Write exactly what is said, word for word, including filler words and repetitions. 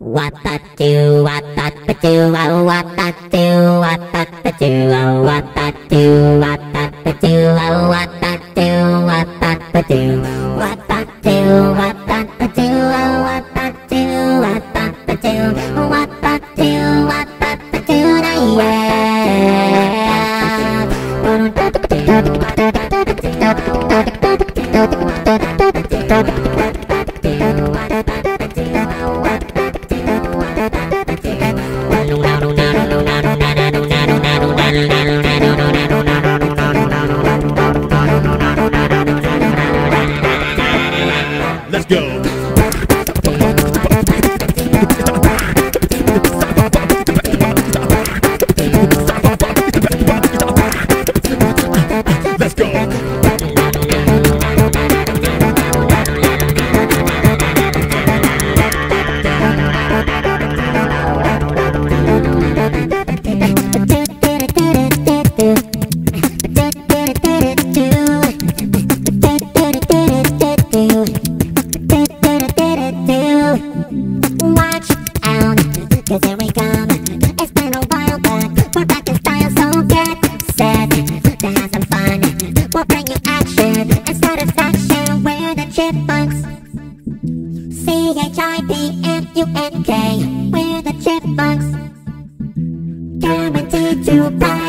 What that do, what that do, oh what that do, what that do, oh what that do, what that do, oh what that do, what that do, what that do, what that do, oh what that do, what that do, what that do, what that do, Let's go. Let's go. Watch out, cause here we come. It's been a while, but we're back in style, so get set to have some fun. We'll bring you action and satisfaction. We're the Chipmunks, C H I P M U N K. We're the Chipmunks, guaranteed to rock.